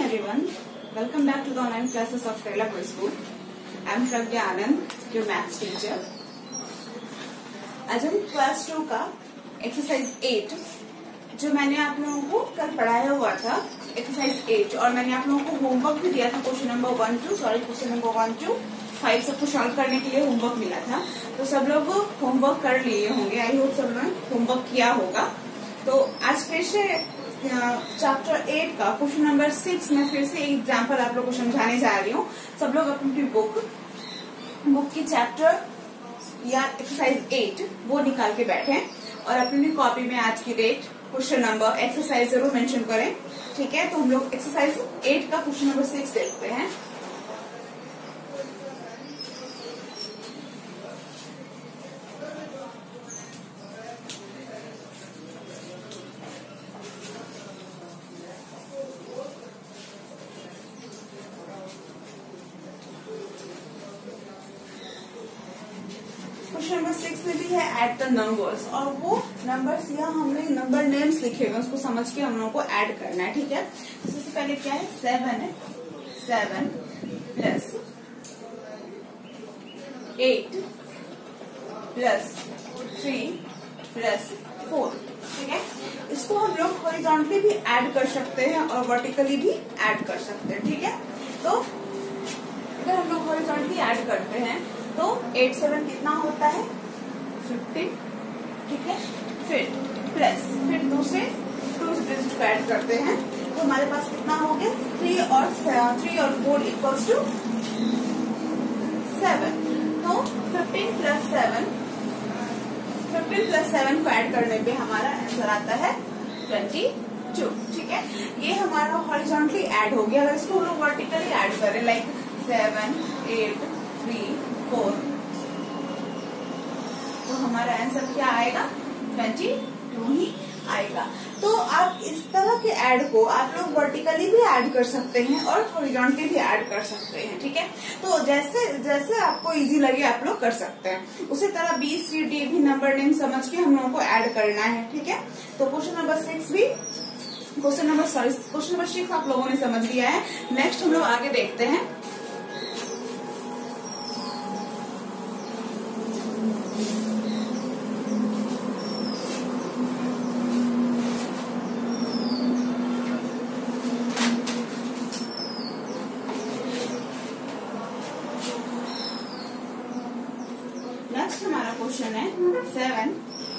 everyone, welcome back to the online classes of Kerala Preschool. I am Pragya Anand, your maths teacher. आज हम class 2 का exercise 8 जो मैंने आप लोगों को कल पढ़ाया हुआ था एक्सरसाइज 8 और मैंने आप लोगों को होमवर्क भी दिया था क्वेश्चन नंबर 1 to 5 सबको सॉल्व करने के लिए होमवर्क मिला था। तो सब लोग होमवर्क कर लिए होंगे, आई होप सब लोग होमवर्क किया होगा। तो आज फिर से चैप्टर 8 का क्वेश्चन नंबर 6 में फिर से एग्जाम्पल आप लोग को समझाने जा रही हूँ। सब लोग अपनी बुक की चैप्टर या एक्सरसाइज 8 वो निकाल के बैठे और अपनी कॉपी में आज की डेट, क्वेश्चन नंबर, एक्सरसाइज जरूर मेंशन करें, ठीक है। तो हम लोग एक्सरसाइज 8 का क्वेश्चन नंबर 6 देखते हैं। क्वेश्चन नंबर 6 में भी है ऐड द नंबर्स, और वो नंबर्स या हमने नंबर नेम्स लिखे हुए उसको समझ के हम लोगों को ऐड करना है, ठीक है। सबसे पहले क्या है, 7 प्लस 8 प्लस 3 प्लस 4, ठीक है। इसको हम लोग हॉरिजॉन्टली भी ऐड कर सकते हैं और वर्टिकली भी ऐड कर सकते हैं, ठीक है। तो अगर हम लोग हॉरिजॉन्टली ऐड करते हैं तो 8 7 कितना होता है 15, ठीक है। फिर दूसरे 2 डिजिट को ऐड करते हैं तो हमारे पास कितना हो गया 3 और 4 इक्वल्स टू 7। तो 15 प्लस 7 को ऐड करने पे हमारा आंसर आता है 22, ठीक है। ये हमारा हॉरिजॉन्टली ऐड हो गया। अगर इसको हम लोग वर्टिकली ऐड करें लाइक 7 8 3 4 तो हमारा आंसर क्या आएगा 22 ही आएगा। तो आप इस तरह के ऐड को आप लोग वर्टिकली भी ऐड कर सकते हैं और हॉरिजॉन्टली भी ऐड कर सकते हैं, ठीक है। तो जैसे आपको इजी लगे आप लोग कर सकते हैं। उसी तरह B C D भी नंबर नेम समझ के हम लोगों को ऐड करना है, ठीक है। तो क्वेश्चन नंबर 6 आप लोगों ने समझ लिया है। नेक्स्ट हम लोग आगे देखते हैं। नेक्स्ट हमारा क्वेश्चन है 7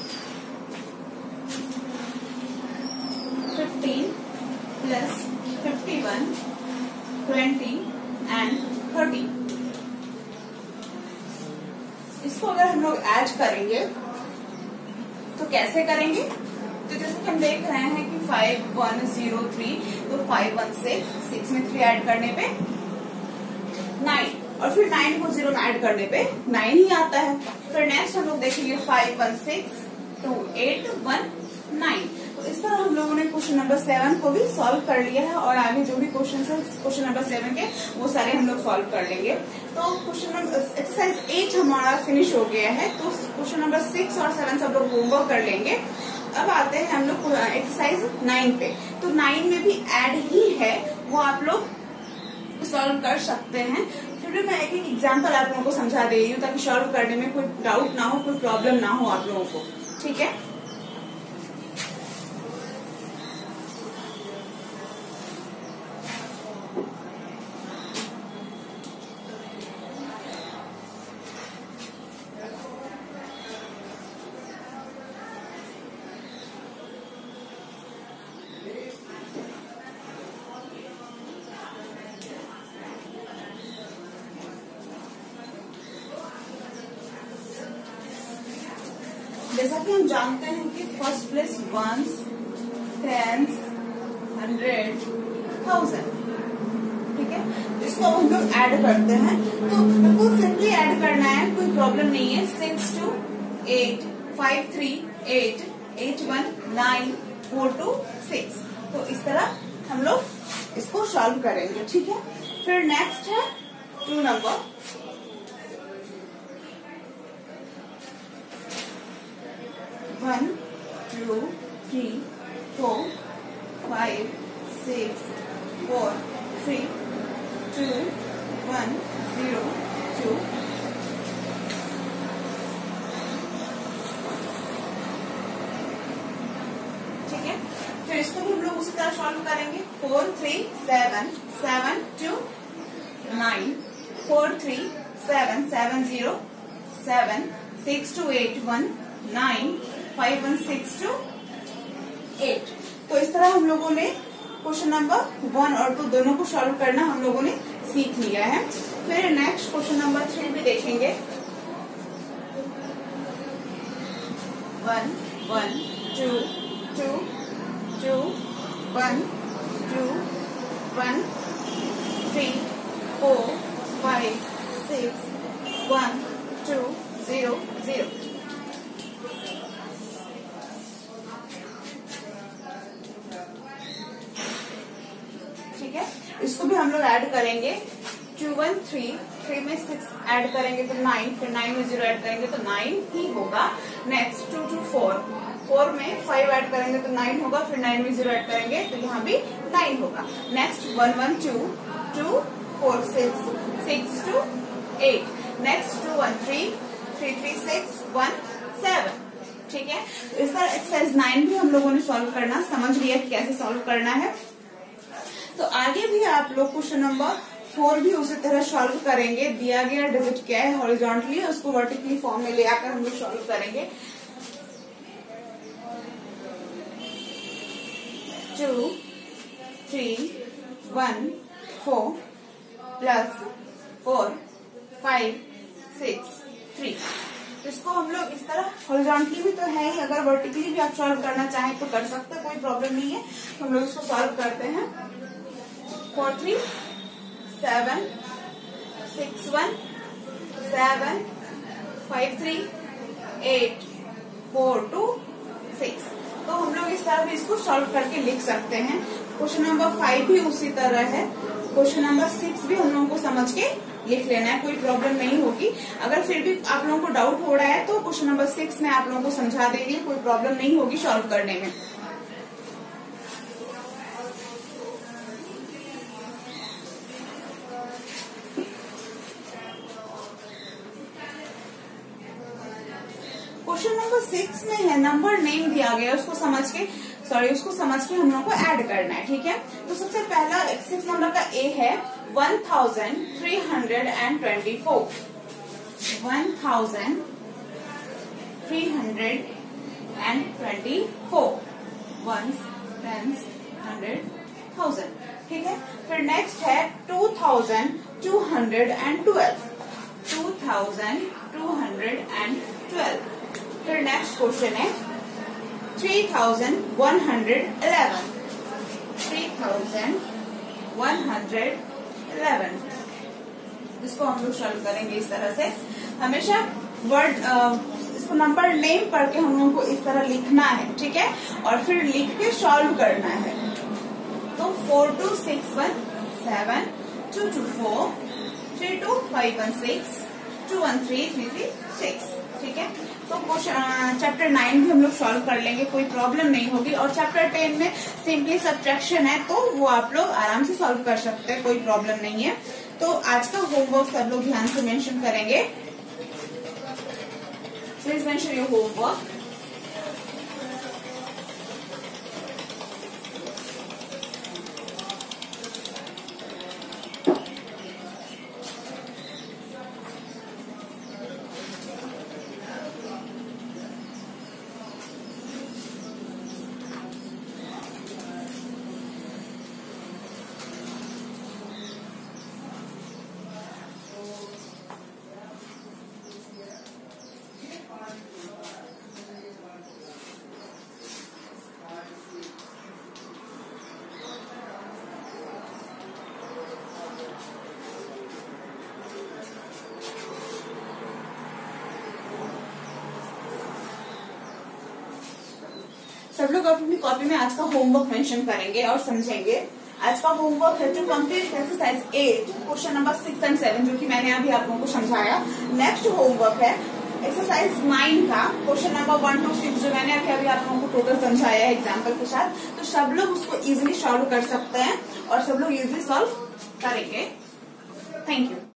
15 प्लस 51 20 एंड 30। इसको अगर हम लोग ऐड करेंगे तो कैसे करेंगे, तो जैसे कि हम देख रहे हैं कि 5103 तो 516 में 3 ऐड करने पे 9 और फिर 9 को 0 में ऐड करने पे 9 ही आता है। फिर नेक्स्ट हम लोग देखेंगे 516 2 8 1 9। तो इस तरह हम लोगों ने क्वेश्चन नंबर 7 को भी सॉल्व कर लिया है और आगे जो भी क्वेश्चन है क्वेश्चन नंबर 7 के वो सारे हम लोग सॉल्व कर लेंगे। तो क्वेश्चन नंबर एक्सरसाइज 8 हमारा फिनिश हो गया है। तो क्वेश्चन नंबर 6 और 7 सब लोग होमवर्क कर लेंगे। अब आते हैं हम लोग एक्सरसाइज 9 पे। तो 9 में भी ऐड ही है, वो आप लोग सॉल्व कर सकते हैं। फिर मैं एक एग्जांपल आप लोगों को समझा दे रही हूँ ताकि सॉल्व करने में कोई डाउट ना हो, कोई प्रॉब्लम ना हो आप लोगों को, ठीक है। जैसा कि हम जानते हैं कि फर्स्ट प्लेस 1s 10s 100 1000, ठीक है। इसको हम लोग ऐड करते हैं तो बिल्कुल सिंपली ऐड करना है, कोई प्रॉब्लम नहीं है। 6 2 8 5 3 8 8 1 9 4 2 6। तो इस तरह हम लोग इसको सॉल्व करेंगे, ठीक है। फिर नेक्स्ट है 2 नंबर 1 2 3 4 5 6 4 3 2 1 0 2। ठीक है, फिर इसको भी हम लोग उसी तरह सॉल्व करेंगे। 4 3 7 7 2 9 4 3 7 7 0 7 6 2 8 1 9 5 1 6 2 8। तो इस तरह हम लोगों ने क्वेश्चन नंबर 1 और 2 दोनों को सॉल्व करना हम लोगों ने सीख लिया है। फिर नेक्स्ट क्वेश्चन नंबर 3 भी देखेंगे। 1 1 2 2 2 1 2 1 3 4 5 6 1 2 0 0। ठीक है, इसको भी हम लोग ऐड करेंगे। 2 1 3 3 में 6 ऐड करेंगे तो 9, फिर 9 में 0 ऐड करेंगे तो 9 ही होगा। नेक्स्ट 2 2 4 4 में 5 ऐड करेंगे तो 9 होगा, फिर 9 में 0 ऐड करेंगे तो यहाँ भी 9 होगा। नेक्स्ट 1 1 2 2 4 6 6 2 8। नेक्स्ट 2 1 3 3 3 6 1 7। ठीक है, तो इस तरह एक्सरसाइज 9 भी हम लोगों ने सॉल्व करना समझ लिया कि कैसे सॉल्व करना है। तो आगे भी आप लोग क्वेश्चन नंबर 4 भी उसी तरह सॉल्व करेंगे। दिया गया डिजिट क्या है हॉरिजॉन्टली, उसको वर्टिकली फॉर्म में ले आकर हम लोग सॉल्व करेंगे। 2 3 1 4 प्लस 4 5 6 3। इसको हम लोग इस तरह हॉरिजॉन्टली भी तो है ही, अगर वर्टिकली भी आप सॉल्व करना चाहें तो कर सकते हैं, कोई प्रॉब्लम नहीं है। तो हम लोग इसको सॉल्व करते हैं। 4 3 7 6 1 7 5 3 8 4 2 6। तो हम लोग इस तरह भी इसको सॉल्व करके लिख सकते हैं। क्वेश्चन नंबर 5 भी उसी तरह है। क्वेश्चन नंबर 6 भी हम लोगों को समझ के लिख लेना है, कोई प्रॉब्लम नहीं होगी। अगर फिर भी आप लोगों को डाउट हो रहा है तो क्वेश्चन नंबर 6 में आप लोगों को समझा देंगे, कोई प्रॉब्लम नहीं होगी सॉल्व करने में। क्वेश्चन नंबर 6 में है नंबर नेम दिया गया, उसको समझ के हम लोग को ऐड करना है। ठीक है, तो सबसे पहला 6 नंबर का ए है 1324 1324 वंस टेंस 100 1000। ठीक है, फिर नेक्स्ट है 2212। फिर नेक्स्ट क्वेश्चन है 3111। इसको हम लोग सॉल्व करेंगे इस तरह से। हमेशा वर्ड इसको नंबर नेम पढ़ के हम लोगों को इस तरह लिखना है। ठीक है, और फिर लिख के सॉल्व करना है। तो 42617 224 32516 213 336। ठीक है, तो चैप्टर 9 भी हम लोग सॉल्व कर लेंगे, कोई प्रॉब्लम नहीं होगी। और चैप्टर 10 में सिंपली सब्ट्रैक्शन है तो वो आप लोग आराम से सॉल्व कर सकते हैं, कोई प्रॉब्लम नहीं है। तो आज का होमवर्क सब लोग ध्यान से मेंशन करेंगे। Please mention your homework. सब लोग अपनी कॉपी में आज का होमवर्क मेंशन करेंगे और समझेंगे। आज का होमवर्क है to complete exercise 8 question number 6 and 7, जो कि मैंने अभी आप लोगों को समझाया। नेक्स्ट होमवर्क है एक्सरसाइज 9 का क्वेश्चन नंबर 1 to 6, जो मैंने अभी आप लोगों को टोटल समझाया है एग्जाम्पल के साथ, तो सब लोग उसको इजिली सॉल्व कर सकते हैं और सब लोग इजिली सॉल्व करेंगे। Thank you.